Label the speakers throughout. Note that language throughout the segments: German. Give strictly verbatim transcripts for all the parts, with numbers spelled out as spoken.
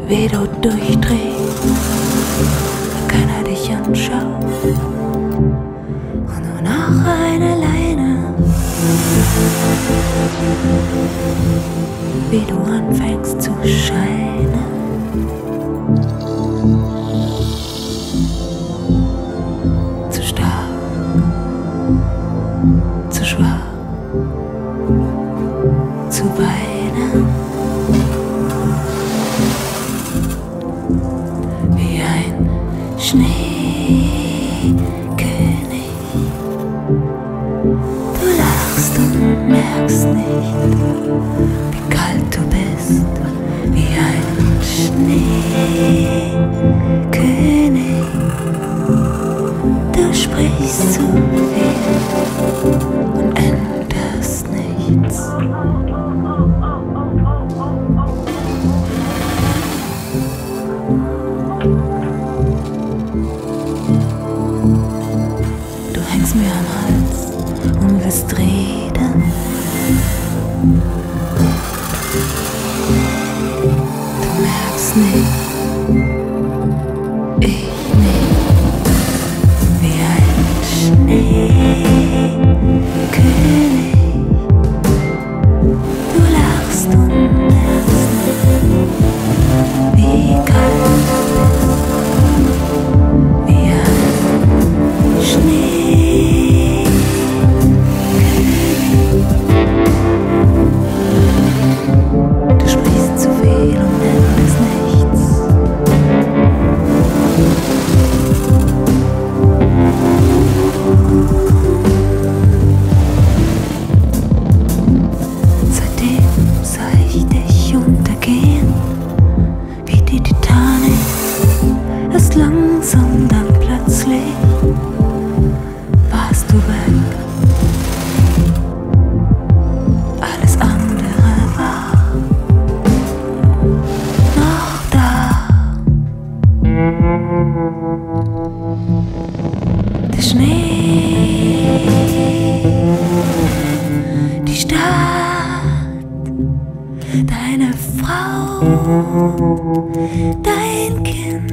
Speaker 1: wie du durchdrehst, wenn keiner dich anschaut und nur noch eine Leine, wie du anfängst zu scheinen. Zu stark, zu schwach, zu weinen, wie ein Schneekönig. Du lachst und merkst nicht, wie kalt du bist, wie ein Schneekönig. Du sprichst zu viel und änderst nichts. Du hängst mir am Hals und willst reden. Du merkst nicht, ich nicht, wie ein Schneekönig. Du lachst und merkst nicht, wie kalt du bist, wie ein Schneekönig. Du sprichst zu viel und änderst nichts. Seitdem sah ich dich untergehen, wie die Titanic, erst langsam, dann plötzlich warst du weg. Alles andere war noch da. Der Schnee, die Stadt, deine Frau, dein Kind,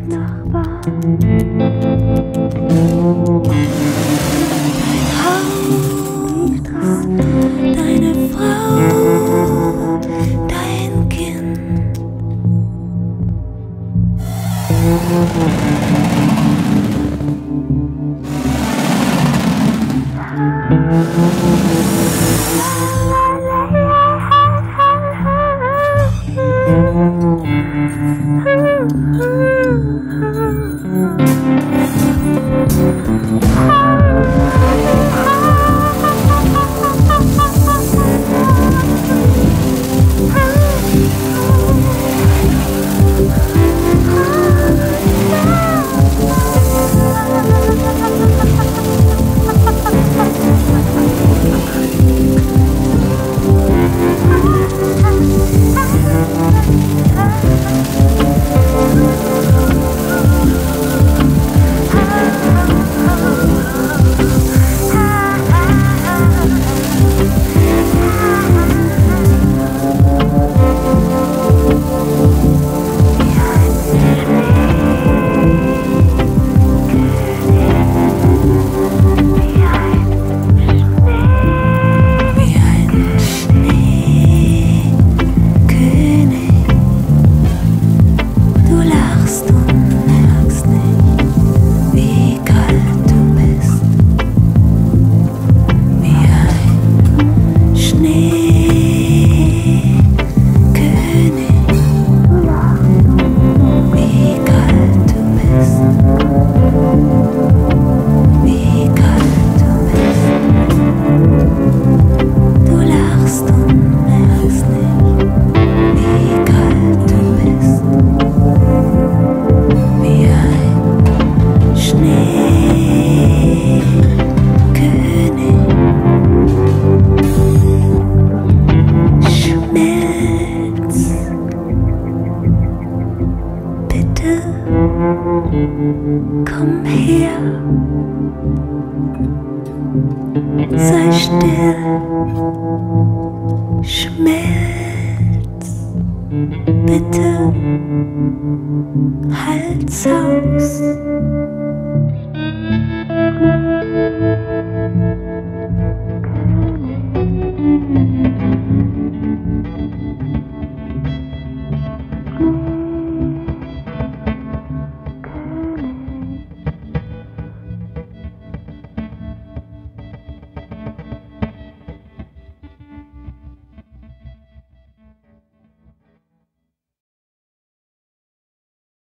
Speaker 1: dein Haus, deine Frau, dein Kind. Komm her, sei still, schmelz. bitte halt's aus.